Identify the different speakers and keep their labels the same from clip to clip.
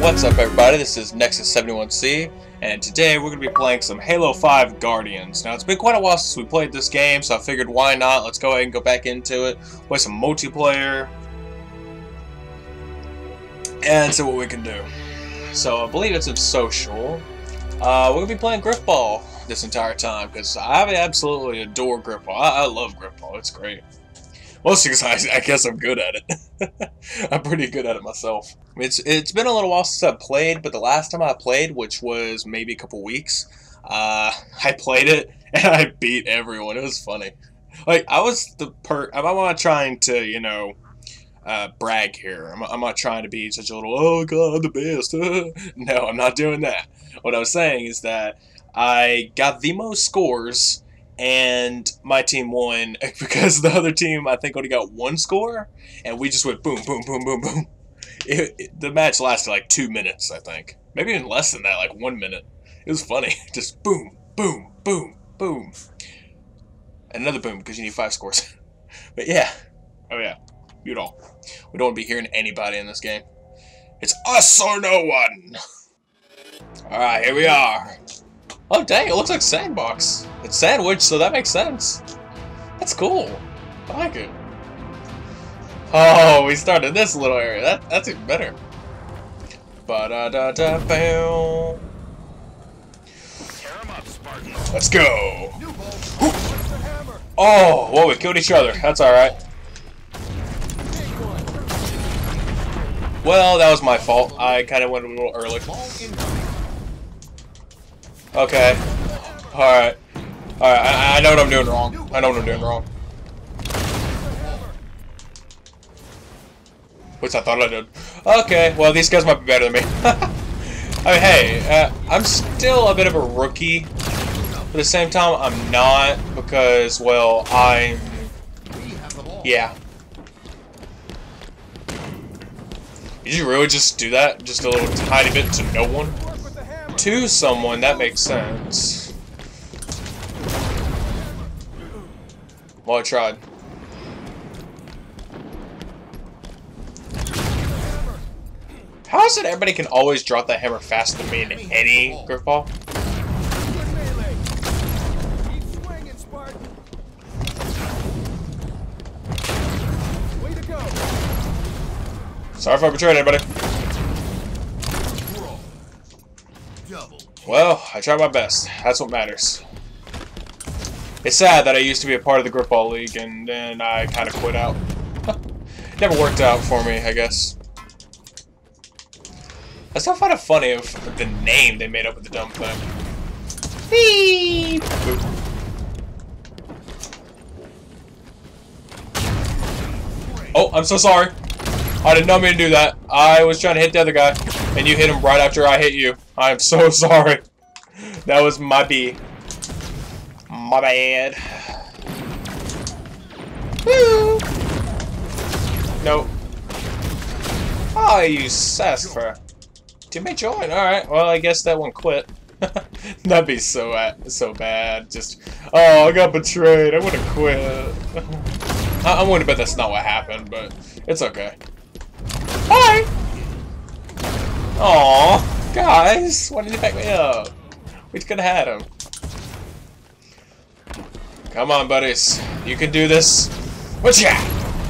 Speaker 1: What's up, everybody? This is Nexus71C, and today we're going to be playing some Halo 5 Guardians. Now, it's been quite a while since we played this game, so I figured why not? Let's go ahead and go back into it, play some multiplayer, and see what we can do. So, I believe it's in social. We're going to be playing Grifball this entire time, because I absolutely adore Grifball. I love Grifball. It's great. Mostly because I guess I'm good at it. I'm pretty good at it myself. It's been a little while since I played, but the last time I played, which was maybe a couple weeks, I played it and I beat everyone. It was funny. Like, I was I'm not trying to, you know, brag here. I'm not trying to be such a little, oh god, I'm the best. No, I'm not doing that. What I was saying is that I got the most scores, and my team won because the other team, I think, only got one score, and we just went boom, boom, boom, boom, boom. The match lasted like 2 minutes, I think. Maybe even less than that, like 1 minute. It was funny. Just boom, boom, boom, boom. And another boom, because you need 5 scores. But yeah. Oh yeah. You know. We don't want to be hearing anybody in this game. It's us or no one! Alright, here we are. Oh dang, it looks like Sandbox. It's sandwich, so that makes sense. That's cool. I like it. Oh, we started this little area. That's even better. Ba-da-da-da-bow. Let's go. Oh, whoa, we killed each other. That's alright. Well, that was my fault. I kind of went a little early. Okay. Alright. Alright, I know what I'm doing wrong. I know what I'm doing wrong. Which I thought I did. Okay, well, these guys might be better than me. I mean, hey, I'm still a bit of a rookie. But at the same time, I'm not, because, well, I'm... Yeah. Did you really just do that? Just a little tiny bit to no one? To someone, that makes sense. Well, I tried. How is it everybody can always drop that hammer faster than me in any Grifball? Sorry if I betrayed anybody. Well, I tried my best. That's what matters. It's sad that I used to be a part of the Grifball League, and then I kind of quit out. Never worked out for me, I guess. I still find it funny of the name they made up with the dumb thing. Beep. Boop. Oh, I'm so sorry. I did not mean to do that. I was trying to hit the other guy, and you hit him right after I hit you. I am so sorry. That was my B. My bad. Woo! Nope. Oh, you sassafras. Teammate join. Alright, well, I guess that one quit. That'd be so bad. Just, oh, I got betrayed. I would have quit. I'm willing to bet that's not what happened, but it's okay. Hi! Aww, guys, why did you back me up? We could have had him. Come on, buddies. You can do this. What's ya?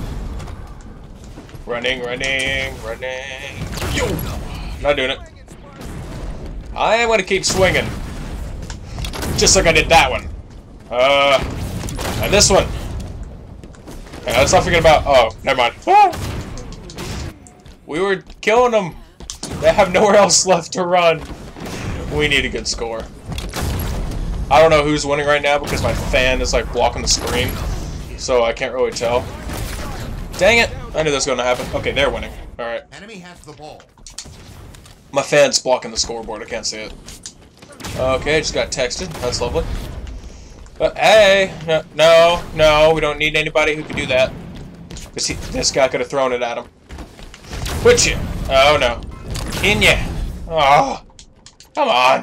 Speaker 1: Running, running, running. Yo! Not doing it. I am gonna keep swinging. Just like I did that one. And this one. Okay, let's not forget about... Oh, never mind. Ah! We were killing them. They have nowhere else left to run. We need a good score. I don't know who's winning right now because my fan is like blocking the screen. So I can't really tell. Dang it. I knew this was going to happen. Okay, they're winning. Alright. Enemy has the ball. My fan's blocking the scoreboard. I can't see it. Okay, just got texted. That's lovely. But hey, no, we don't need anybody who can do that. Because this guy could have thrown it at him. Quit you! Oh no. In ya! Oh, come on!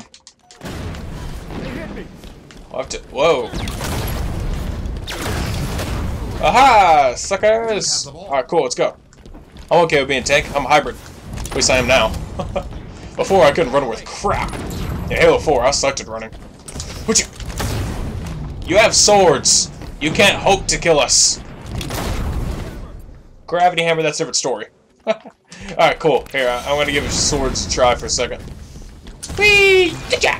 Speaker 1: I'll have to. Whoa! Aha! Suckers! Alright, cool, let's go. I'm okay with being tank. I'm a hybrid. At least I am now. Before I couldn't run with crap. In Halo 4, I sucked at running. Would you? You have swords. You can't hope to kill us. Gravity hammer, that's a different story. Alright, cool. Here, I'm gonna give swords a try for a second. Whee! Yeah,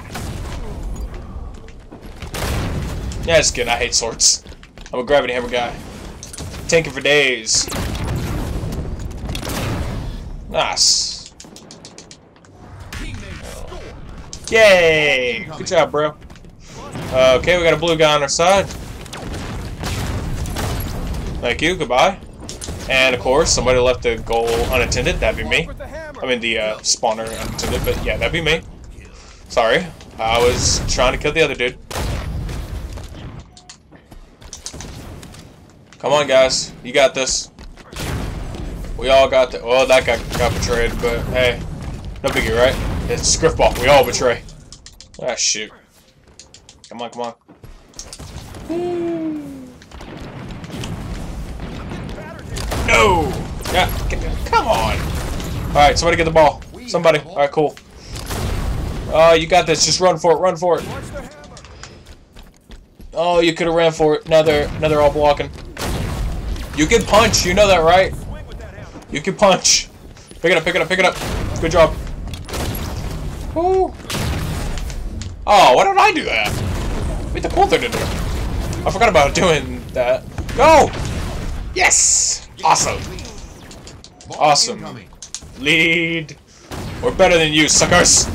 Speaker 1: just kidding. I hate swords. I'm a gravity hammer guy. Tanking for days. Nice. Yay! Good job, bro. Okay, we got a blue guy on our side. Thank you. Goodbye. And of course, somebody left the goal unattended. That'd be me. I mean, the spawner unattended, but yeah, that'd be me. Sorry. I was trying to kill the other dude. Come on, guys. You got this. We all got the. Well, that guy got betrayed, but hey. No biggie, right? It's Griffball. We all betray. Ah, shoot. Come on, come on. No! Yeah, come on! Alright, somebody get the ball. Somebody. Alright, cool. Oh, you got this. Just run for it. Run for it. Oh, you could have ran for it. Now they're all blocking. You can punch. You know that, right? You can punch. Pick it up. Pick it up. Pick it up. Good job. Woo. Oh, why don't I do that? Wait, the cool thing to do. I forgot about doing that. Go! Yes! Awesome. Awesome. Lead. We're better than you, suckers.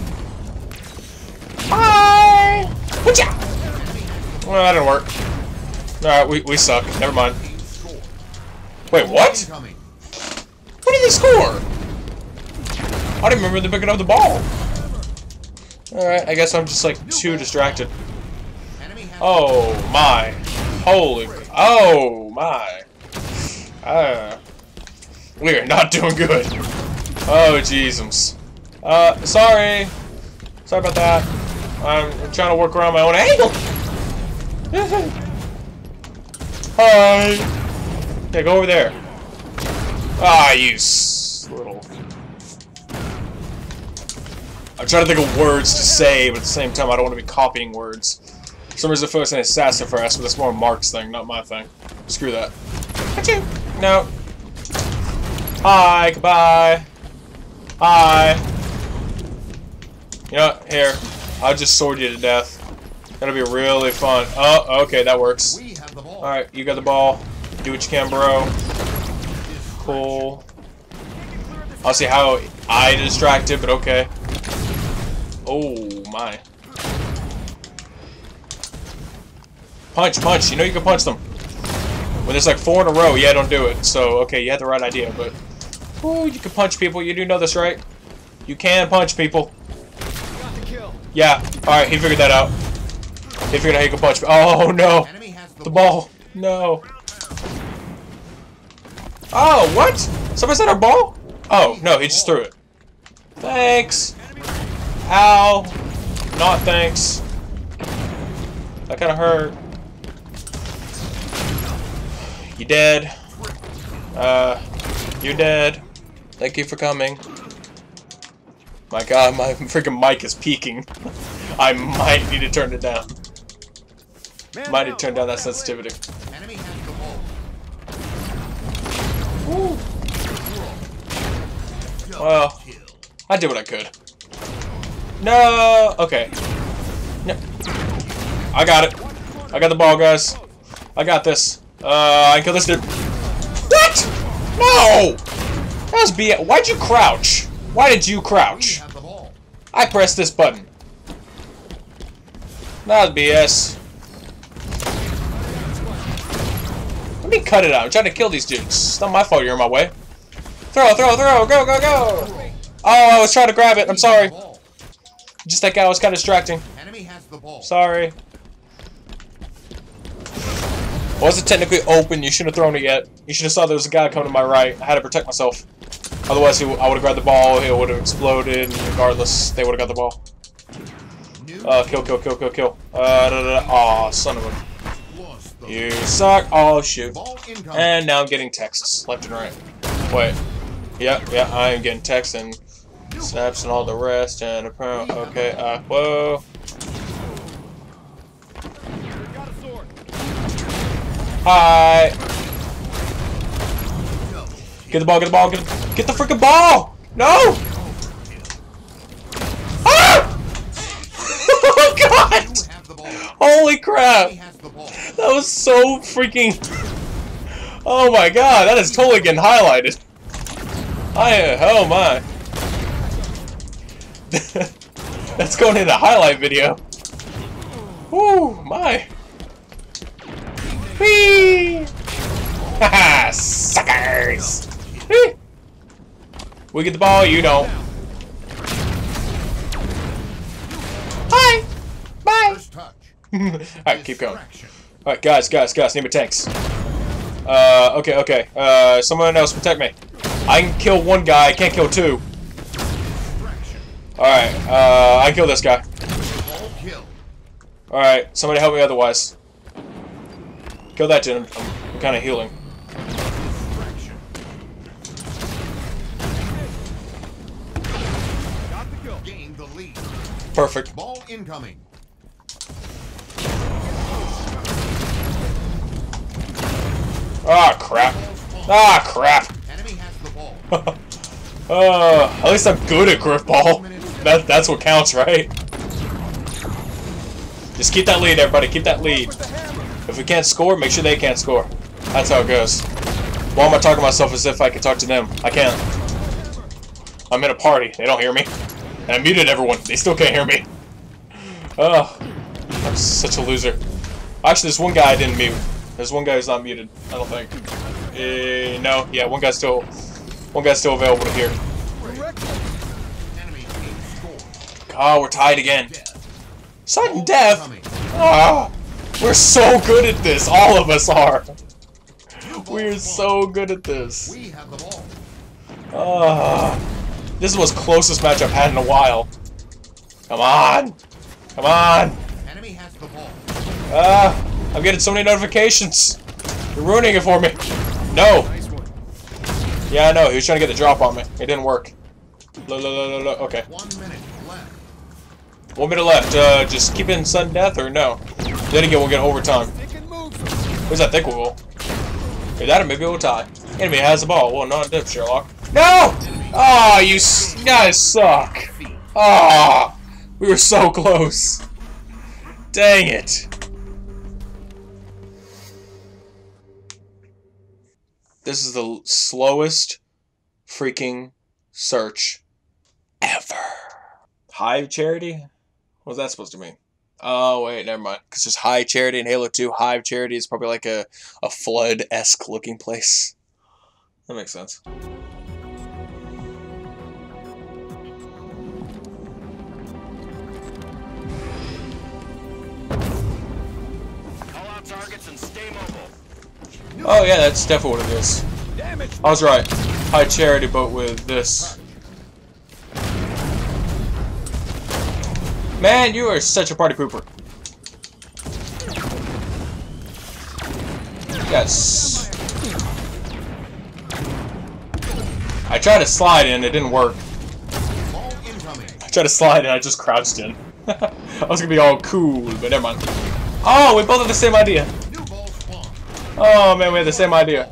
Speaker 1: Bye! Well, that didn't work. Alright, we suck. Never mind. Wait, what? What did they score? I didn't remember them picking up the ball. Alright, I guess I'm just like too distracted. Oh my. Holy. Oh my. We are not doing good. Oh jeezums. Sorry. Sorry about that. I'm trying to work around my own angle. Hi. Yeah, go over there. Ah, you little. I'm trying to think of words to say, but at the same time, I don't want to be copying words. For some reason, I feel like saying sassafras, but that's more Mark's thing, not my thing. Screw that. Achoo! No. Hi, goodbye. Hi. You know what? Here. I'll just sword you to death. That'll be really fun. Oh, okay, that works. Alright, you got the ball. Do what you can, bro. Cool. I'll see how I distracted, but okay. Oh, my. Punch, punch. You know you can punch them. When there's like 4 in a row, yeah, don't do it. So, okay, you had the right idea, but... Ooh, you can punch people. You do know this, right? You can punch people. Yeah. Alright, he figured that out. He figured out how you can punch. Oh, no. The ball. No. Oh, what? Somebody said our ball? Oh, no, he just threw it. Thanks. Ow. Not thanks. That kind of hurt. You dead. You're dead. Thank you for coming. My god, my freaking mic is peaking. I might need to turn it down. Might need to turn down that sensitivity. Woo. Well, I did what I could. No! Okay. No. I got it. I got the ball, guys. I got this. I can kill this dude. What? No! That was BS. Why'd you crouch? Why did you crouch? I pressed this button. That was BS. Let me cut it out. I'm trying to kill these dudes. It's not my fault you're in my way. Throw, throw, throw. Go, go, go. Oh, I was trying to grab it. I'm sorry. Just that guy was kind of distracting. Sorry. Wasn't technically open. You shouldn't have thrown it yet. You should have saw there was a guy coming to my right. I had to protect myself. Otherwise, I would have grabbed the ball. It would have exploded. And regardless, they would have got the ball. Kill, kill, kill, kill, kill. Aw, son of a. You suck. Oh, shoot. And now I'm getting texts left and right. Wait. Yeah, I am getting texts and Snaps and all the rest, and apparently, okay, whoa. Hi. Get the ball, get the ball, get the freaking ball! No! Ah! Oh god! Holy crap! That was so freaking... Oh my god, that is totally getting highlighted. Oh my. That's going in a highlight video. Woo, my. Whee! Haha, suckers! Whee! We get the ball, you don't. Hi! Bye! Alright, keep going. Alright, guys, need my tanks. Okay. Someone else protect me. I can kill one guy, I can't kill two. Alright, I can kill this guy. Alright, somebody help me otherwise. Kill that dude, I'm kinda healing. Perfect.
Speaker 2: Ball incoming.
Speaker 1: Ah, crap. Ah, crap.
Speaker 2: Enemy has the ball.
Speaker 1: At least I'm good at grip ball. That's what counts, right? Just keep that lead, everybody. Keep that lead. If we can't score, make sure they can't score. That's how it goes. Why am I talking to myself as if I can talk to them? I can't. I'm in a party. They don't hear me. And I muted everyone. They still can't hear me. Oh, I'm such a loser. Actually, there's one guy I didn't mute. There's one guy who's not muted. I don't think. No. Yeah, one guy's still available to hear. God, we're tied again. Sudden death. Oh, we're so good at this. All of us are. We're so good at this. This was the closest match I've had in a while. Come on. Come on.
Speaker 2: Enemy has the ball.
Speaker 1: I'm getting so many notifications. You're ruining it for me. No. Yeah, I know. He was trying to get the drop on me. It didn't work. Okay.
Speaker 2: 1 minute left.
Speaker 1: 1 minute left. Just keep it in sudden death or no? Then again, we'll get overtime. Where's that think we will? Either that or maybe we'll tie. Enemy has the ball. Well, not dip, Sherlock. No! Oh, you guys suck. Ah, we were so close. Dang it. This is the slowest freaking search ever. Hive Charity? What's that supposed to mean? Oh, wait, never mind. Because there's High Charity in Halo 2. Hive Charity is probably like a flood-esque looking place. That makes sense.
Speaker 3: Targets and stay mobile.
Speaker 1: Oh yeah, that's definitely what it is. I was right. High Charity, but with this. Man, you are such a party pooper. Yes. I tried to slide in, it didn't work. I tried to slide in, I just crouched in. I was gonna be all cool, but never mind. Oh, we both have the same idea. Oh man, we have the same idea.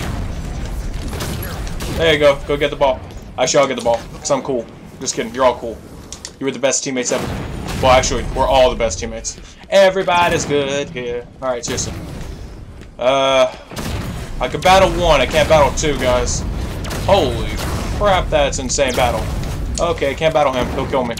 Speaker 1: There you go. Go get the ball. Actually, I'll get the ball, because I'm cool. Just kidding. You're all cool. You were the best teammates ever. Well, actually, we're all the best teammates. Everybody's good here. Alright, seriously. I can battle one. I can't battle two, guys. Holy crap, that's insane battle. Okay, can't battle him. He'll kill me.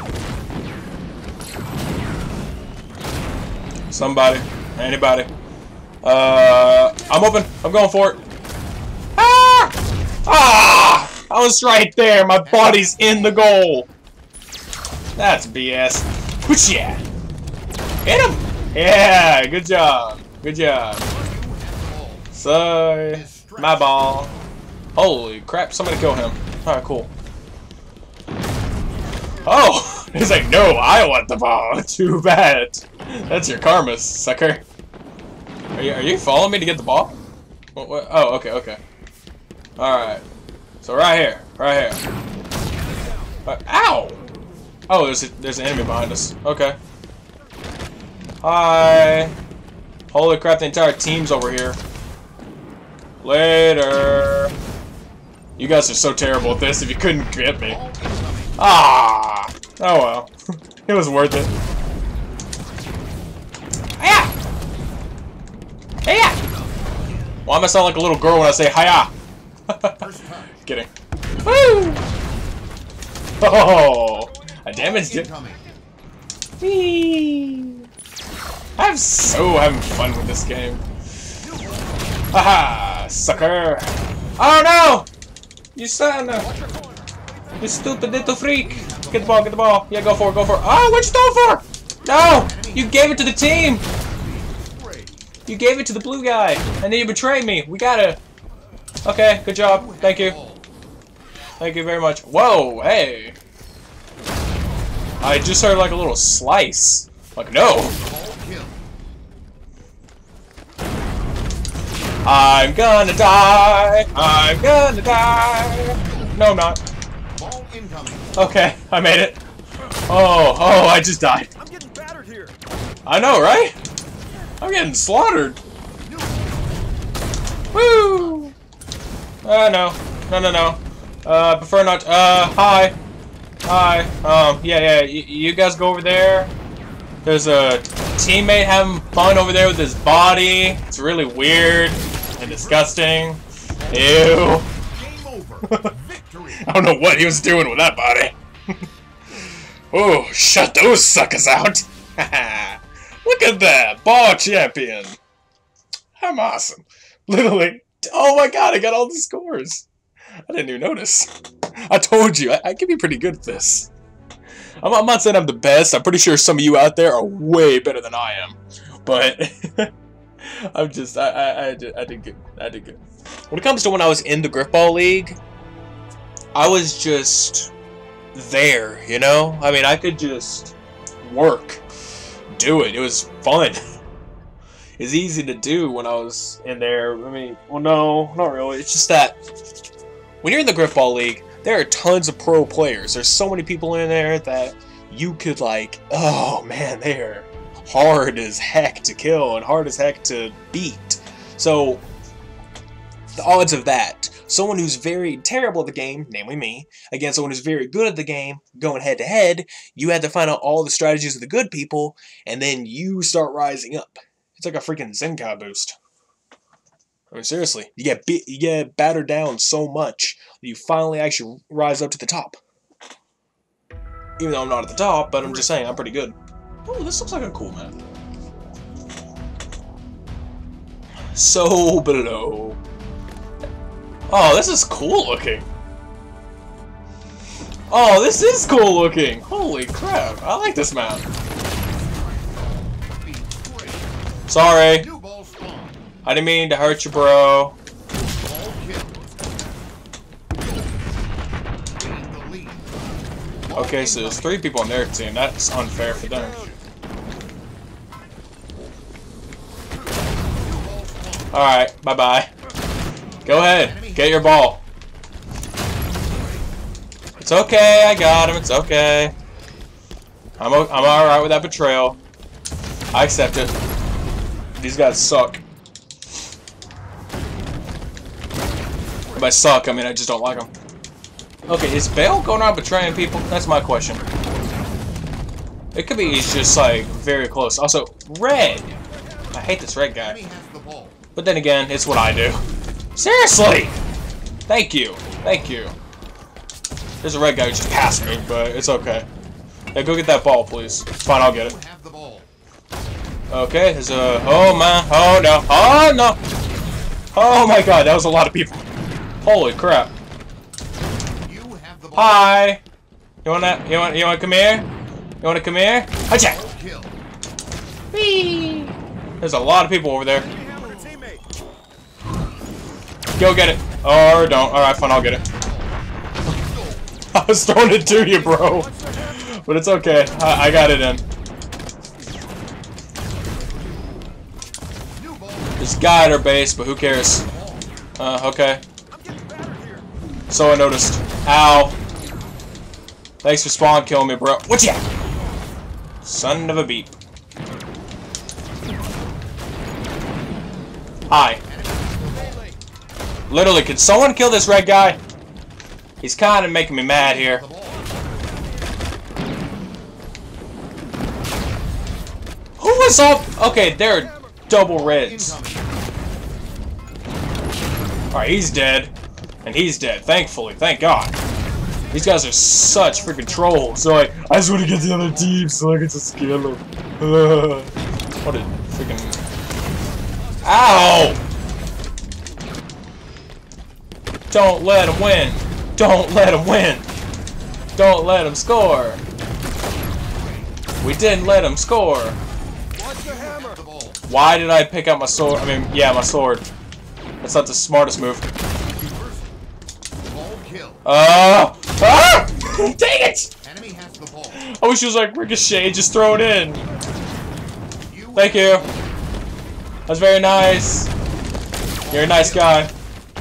Speaker 1: Somebody. Anybody. I'm open. I'm going for it. Ah! Ah! I was right there. My body's in the goal. That's BS. Whoosh, yeah. Hit him. Yeah. Good job. Good job. Sorry. My ball. Holy crap. Somebody kill him. Alright, cool. Oh! He's like, no, I want the ball. Too bad. That's your karma, sucker. Are you following me to get the ball? What? Oh, okay. Alright. So right here. Ow! Oh, there's an enemy behind us. Okay. Hi. Holy crap, the entire team's over here. Later. You guys are so terrible at this if you couldn't get me. Ah! Oh well. It was worth it. Hiya! Hiya! Why am I sound like a little girl when I say hiya? Kidding. Woo! Oh! I damaged it. Whee! I'm so having fun with this game. Haha! Sucker! Oh no! You son of... You stupid little freak! Get the ball, get the ball. Yeah, go for it, go for it. Oh, what you throw for? No! You gave it to the team! You gave it to the blue guy, and then you betrayed me. We gotta... Okay, good job. Thank you. Thank you very much. Whoa, hey! I just heard like a little slice. Like, no! I'm gonna die! I'm gonna die! No, I'm not. Okay, I made it. Oh, I just died.
Speaker 3: I'm getting battered here.
Speaker 1: I know, right? I'm getting slaughtered. Woo! No. Prefer not. Hi. Yeah. You guys go over there. There's a teammate having fun over there with his body. It's really weird and disgusting. Ew. I don't know what he was doing with that body. Oh, shut those suckers out. Look at that. Ball champion. I'm awesome. Literally. Oh my god, I got all the scores. I didn't even notice. I told you, I can be pretty good at this. I'm not saying I'm the best. I'm pretty sure some of you out there are way better than I am. But I'm just, I did good. I did good. When it comes to when I was in the Griffball League, I was just there, you know? I mean, I could just work, do it. It was fun. It's easy to do when I was in there. I mean, well, no, not really. It's just that when you're in the Griffball League, there are tons of pro players. There's so many people in there that you could, like, oh man, they're hard as heck to kill and hard as heck to beat. So the odds of that, someone who's very terrible at the game, namely me, against someone who's very good at the game, going head to head, you had to find out all the strategies of the good people, and then you start rising up. It's like a freaking Zenkai boost. I mean, seriously, you get battered down so much that you finally actually rise up to the top. Even though I'm not at the top, but I'm just saying I'm pretty good. Oh, this looks like a cool map. So below. Oh, this is cool looking. Oh, this is cool looking. Holy crap, I like this map. Sorry. I didn't mean to hurt you, bro. Okay, so there's 3 people on their team. That's unfair for them. Alright, bye-bye. Go ahead. Get your ball. It's okay, I got him. It's okay. I'm alright with that betrayal. I accept it. These guys suck. By suck, I mean I just don't like them. Okay, is Bale going around betraying people? That's my question. It could be he's just like very close. Also, Red. I hate this red guy. But then again, it's what I do. Seriously! Thank you. Thank you. There's a red guy who just passed me, but it's okay. Hey, go get that ball, please. Fine, I'll get it. Okay, there's a... Oh, man. Oh, no. Oh, no. Oh, my God. That was a lot of people. Holy crap. Hi. You wanna come here? You wanna come here? Hacha! Whee! There's a lot of people over there. Go get it. Or don't. Alright, fine, I'll get it. I was throwing it to you, bro. But it's okay. I got it in. There's a guy at our base, but who cares? Okay. So I noticed. Ow. Thanks for spawn killing me, bro. What ya? Son of a beep. Hi. Literally, could someone kill this red guy? He's kind of making me mad here. Who was up? Okay, they're double reds. Alright, he's dead. And he's dead, thankfully. Thank God. These guys are such freaking trolls. So like, I just want to get the other team so I can just kill them. What a freaking... Ow! Don't let him win. Don't let him win. Don't let him score. We didn't let him score. Why did I pick up my sword? I mean, yeah, my sword. That's not the smartest move. Dang it!
Speaker 2: Enemy has the ball.
Speaker 1: I wish it was like Ricochet, just throw it in. Thank you. That's very nice. You're a nice guy.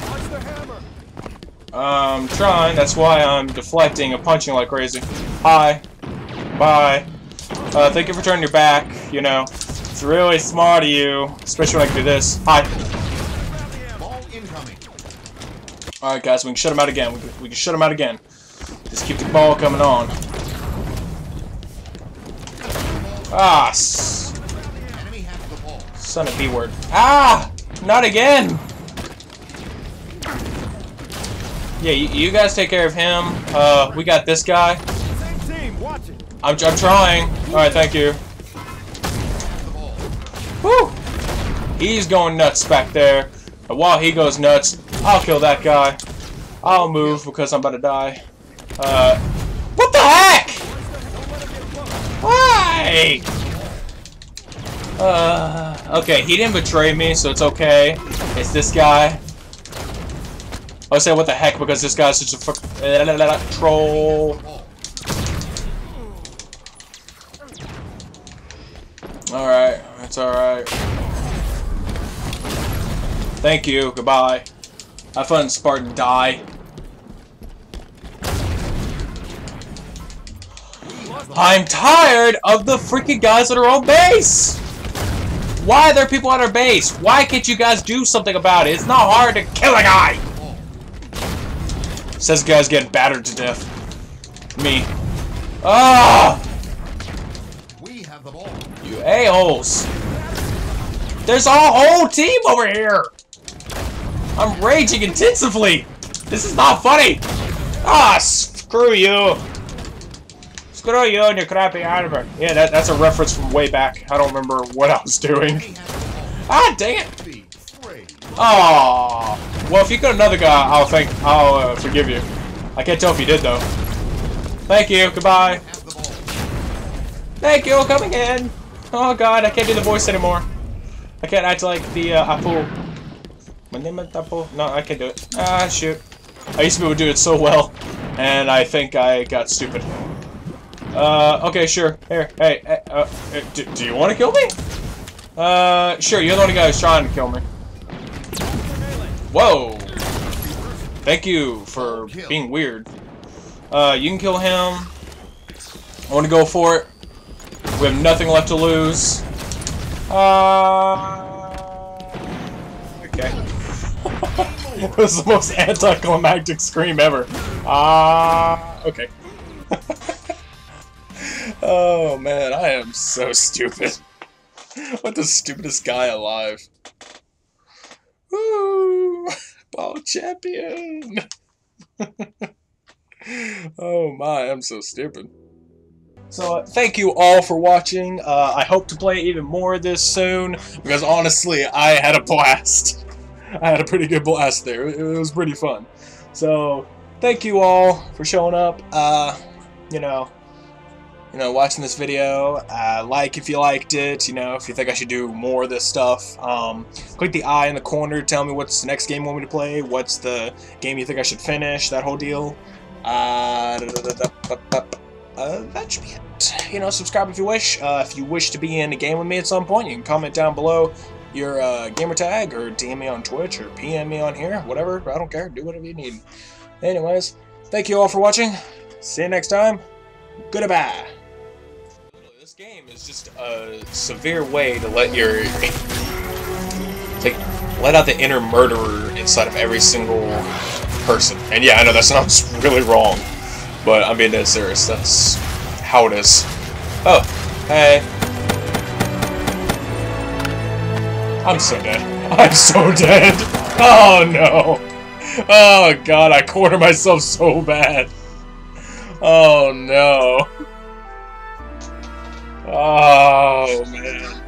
Speaker 1: I'm trying, that's why I'm deflecting and punching like crazy. Hi. Bye. Thank you for turning your back, you know. It's really smart of you. Especially when I can do this. Hi.
Speaker 2: Ball incoming.
Speaker 1: Alright guys, we can shut him out again. We can shut him out again. Just keep the ball coming on. Ah,
Speaker 2: Enemy has the ball.
Speaker 1: son of B word. Ah! Not again! Yeah, you guys take care of him. We got this guy. I'm trying. Alright, thank you. Woo! He's going nuts back there. And while he goes nuts, I'll kill that guy. I'll move because I'm about to die. What the heck? Why? Okay, he didn't betray me, so it's okay. It's this guy. I would say what the heck because this guy's such a troll. Alright, that's alright. Thank you, goodbye. Have fun, Spartan, die. I'm tired of the freaking guys at our own base! Why are there people at our base? Why can't you guys do something about it? It's not hard to kill a guy! Says the guy's getting battered to death. Me. Ah!
Speaker 2: We have the ball.
Speaker 1: You a-holes. There's a whole team over here! I'm raging intensively! This is not funny! Ah, screw you! Screw you and your crappy armor. Yeah, that's a reference from way back. I don't remember what I was doing. Ah, dang it! Oh, well, if you got another guy, I'll forgive you. I can't tell if you did though. Thank you. Goodbye. Thank you. Coming in. Oh God, I can't do the voice anymore. I can't act like the Apu. My name is Apu. No, I can't do it. Ah, shoot. I used to be able to do it so well, and I think I got stupid. Okay, sure. Here, hey, do you want to kill me? Sure. You're the only guy who's trying to kill me. Whoa! Thank you for being weird. You can kill him. I want to go for it. We have nothing left to lose. Okay. It was the most anticlimactic scream ever. Okay. Oh man, I am so stupid. What the stupidest guy alive. Woo! Ball champion! Oh my, I'm so stupid. So, thank you all for watching. I hope to play even more of this soon, because honestly, I had a blast. I had a pretty good blast there. It was pretty fun. So, thank you all for showing up. You know, watching this video. Like if you liked it. You know, if you think I should do more of this stuff. Click the eye in the corner. Tell me what's the next game you want me to play. What's the game you think I should finish. That whole deal. That should be it. You know, subscribe if you wish. If you wish to be in a game with me at some point, you can comment down below your gamer tag or DM me on Twitch or PM me on here. Whatever. I don't care. Do whatever you need. Anyways, thank you all for watching. See you next time. Goodbye. This game is just a severe way to let your let out the inner murderer inside of every single person. And yeah, I know that sounds really wrong, but I'm being dead serious. That's how it is. Oh, hey. I'm so dead. I'm so dead. Oh no. Oh god, I cornered myself so bad. Oh no. Oh man.